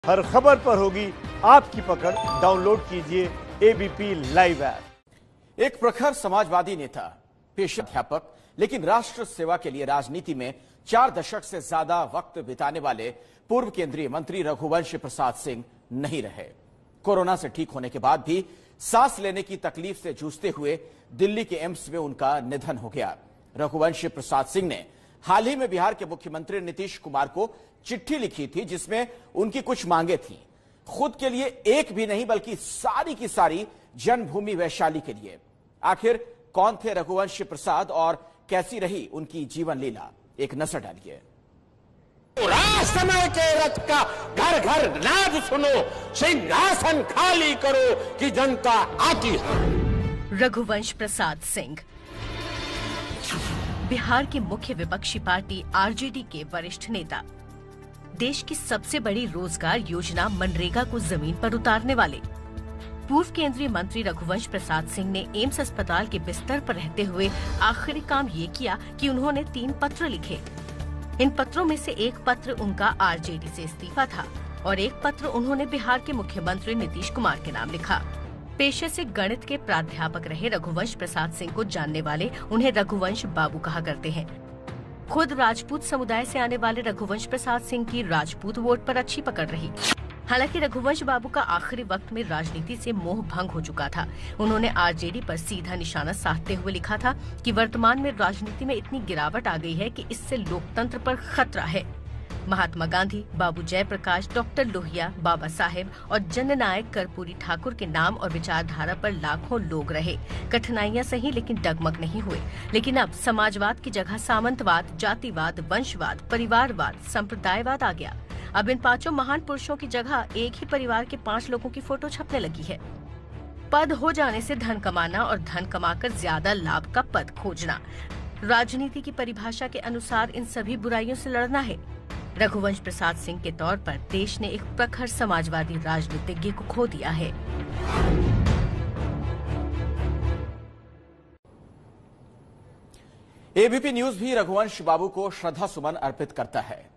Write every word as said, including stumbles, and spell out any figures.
हर खबर पर होगी आपकी पकड़। डाउनलोड कीजिए एबीपी लाइव ऐप। एक प्रखर समाजवादी नेता, पेशा अध्यापक, लेकिन राष्ट्र सेवा के लिए राजनीति में चार दशक से ज्यादा वक्त बिताने वाले पूर्व केंद्रीय मंत्री रघुवंश प्रसाद सिंह नहीं रहे। कोरोना से ठीक होने के बाद भी सांस लेने की तकलीफ से जूझते हुए दिल्ली के एम्स में उनका निधन हो गया। रघुवंश प्रसाद सिंह ने हाल ही में बिहार के मुख्यमंत्री नीतीश कुमार को चिट्ठी लिखी थी, जिसमें उनकी कुछ मांगे थीं। खुद के लिए एक भी नहीं, बल्कि सारी की सारी जन्मभूमि वैशाली के लिए। आखिर कौन थे रघुवंश प्रसाद और कैसी रही उनकी जीवन लीला, एक नजर डालिए। समय के रथ का घर घर नाद सुनो, सिंहासन खाली करो कि जनता आती है। रघुवंश प्रसाद सिंह बिहार की मुख्य विपक्षी पार्टी आरजेडी के वरिष्ठ नेता, देश की सबसे बड़ी रोजगार योजना मनरेगा को जमीन पर उतारने वाले पूर्व केंद्रीय मंत्री रघुवंश प्रसाद सिंह ने एम्स अस्पताल के बिस्तर पर रहते हुए आखिरी काम ये किया कि उन्होंने तीन पत्र लिखे। इन पत्रों में से एक पत्र उनका आरजेडी से इस्तीफा था और एक पत्र उन्होंने बिहार के मुख्यमंत्री नीतीश कुमार के नाम लिखा। पेशे से गणित के प्राध्यापक रहे रघुवंश प्रसाद सिंह को जानने वाले उन्हें रघुवंश बाबू कहा करते हैं। खुद राजपूत समुदाय से आने वाले रघुवंश प्रसाद सिंह की राजपूत वोट पर अच्छी पकड़ रही। हालांकि रघुवंश बाबू का आखिरी वक्त में राजनीति से मोह भंग हो चुका था। उन्होंने आरजेडी पर सीधा निशाना साधते हुए लिखा था कि वर्तमान में राजनीति में इतनी गिरावट आ गई है कि इससे लोकतंत्र पर खतरा है। महात्मा गांधी, बाबू जयप्रकाश, डॉक्टर लोहिया, बाबा साहेब और जननायक कर्पूरी ठाकुर के नाम और विचारधारा पर लाखों लोग रहे। कठिनाइयां सही, लेकिन डगमग नहीं हुए। लेकिन अब समाजवाद की जगह सामंतवाद, जातिवाद, वंशवाद, परिवारवाद, संप्रदायवाद आ गया। अब इन पांचों महान पुरुषों की जगह एक ही परिवार के पांच लोगों की फोटो छपने लगी है। पद हो जाने से धन कमाना और धन कमाकर ज्यादा लाभ का पद खोजना, राजनीति की परिभाषा के अनुसार इन सभी बुराइयों से लड़ना है। रघुवंश प्रसाद सिंह के तौर पर देश ने एक प्रखर समाजवादी राजनीतिज्ञ को खो दिया है। एबीपी न्यूज भी रघुवंश बाबू को श्रद्धा सुमन अर्पित करता है।